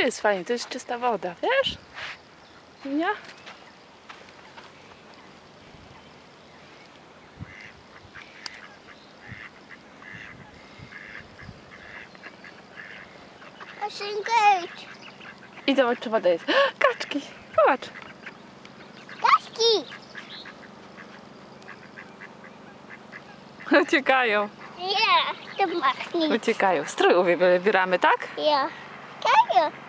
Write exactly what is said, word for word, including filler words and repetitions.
jest fajnie, to jest czysta woda, wiesz? Nie? I zobacz, czy woda jest. Kaczki! Zobacz! Kaczki! Uciekają. Ja, to machnij. Uciekają. Strój wybieramy, tak? Ja. Kajo.